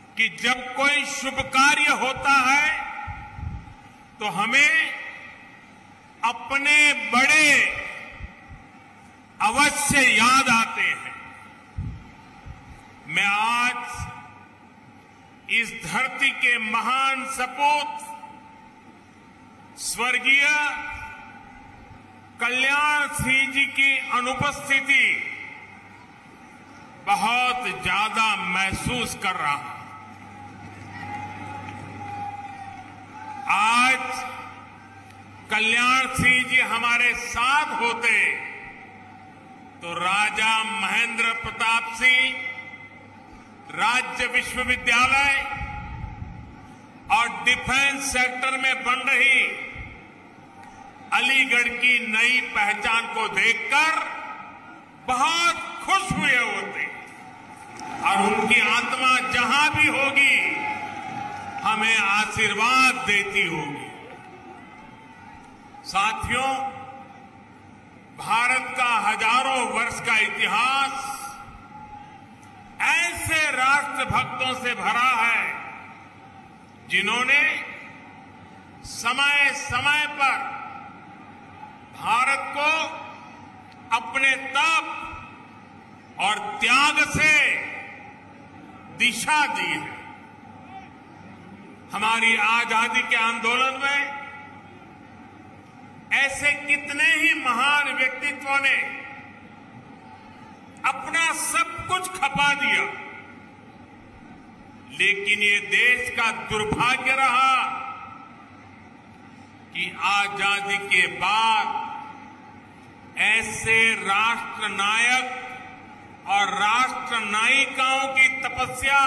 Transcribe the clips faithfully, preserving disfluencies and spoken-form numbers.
कि जब कोई शुभ कार्य होता है तो हमें अपने बड़े अवश्य याद आते हैं। मैं आज इस धरती के महान सपूत स्वर्गीय कल्याण सिंह जी की अनुपस्थिति बहुत ज्यादा महसूस कर रहा हूं। आज कल्याण सिंह जी हमारे साथ होते तो राजा महेंद्र प्रताप सिंह राज्य विश्वविद्यालय और डिफेंस सेक्टर में बन रही अलीगढ़ की नई पहचान को देखकर बहुत खुश हुए होते और उनकी आत्मा जहां भी होगी हमें आशीर्वाद देती होगी। साथियों, भारत का हजारों वर्ष का इतिहास ऐसे राष्ट्रभक्तों से भरा है जिन्होंने समय समय पर भारत को अपने तप और त्याग से दिशा दी है। हमारी आजादी के आंदोलन में ऐसे कितने ही महान व्यक्तित्वों ने अपना सब कुछ खपा दिया, लेकिन ये देश का दुर्भाग्य रहा कि आजादी के बाद ऐसे राष्ट्र नायक और राष्ट्र नायिकाओं की तपस्या,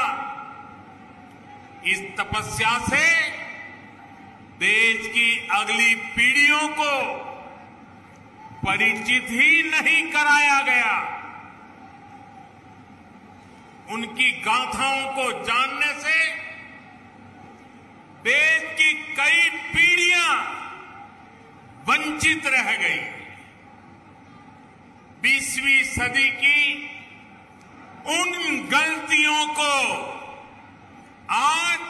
इस तपस्या से देश की अगली पीढ़ियों को परिचित ही नहीं कराया गया। उनकी गाथाओं को जानने से देश की कई पीढ़ियां वंचित रह गई। बीसवीं सदी की उन गलतियों को आज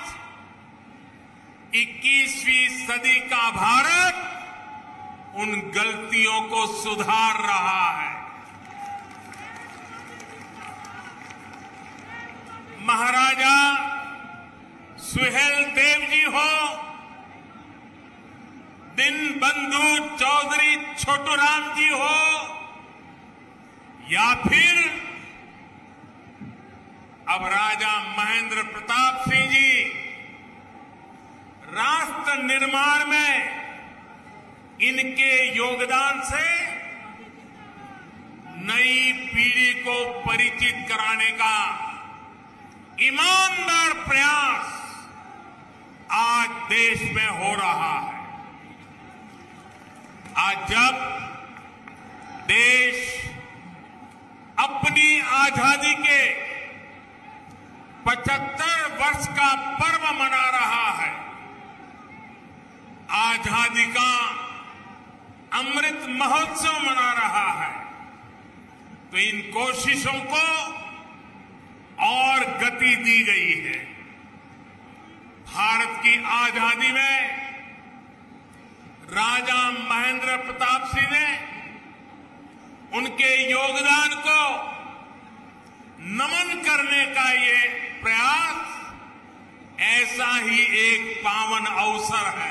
इक्कीसवीं सदी का भारत उन गलतियों को सुधार रहा है। महाराजा सुहेल देव जी हो, दीनबंधु चौधरी छोटूराम जी हो, या फिर अब राजा महेंद्र प्रताप सिंह जी, राष्ट्र निर्माण में इनके योगदान से नई पीढ़ी को परिचित कराने का ईमानदार प्रयास आज देश में हो रहा है। आज जब देश अपनी आजादी के पचहत्तर वर्ष का पर्व मना रहा है, आजादी का अमृत महोत्सव मना रहा है, तो इन कोशिशों को और गति दी गई है। भारत की आजादी में राजा महेंद्र प्रताप सिंह ने उनके योगदान को नमन करने का ये प्रयास ऐसा ही एक पावन अवसर है।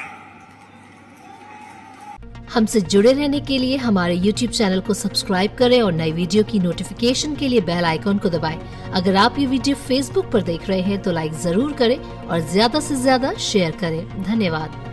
हमसे जुड़े रहने के लिए हमारे यूट्यूब चैनल को सब्सक्राइब करें और नई वीडियो की नोटिफिकेशन के लिए बेल आइकॉन को दबाएं। अगर आप ये वीडियो फेसबुक पर देख रहे हैं तो लाइक जरूर करें और ज्यादा से ज्यादा शेयर करें। धन्यवाद।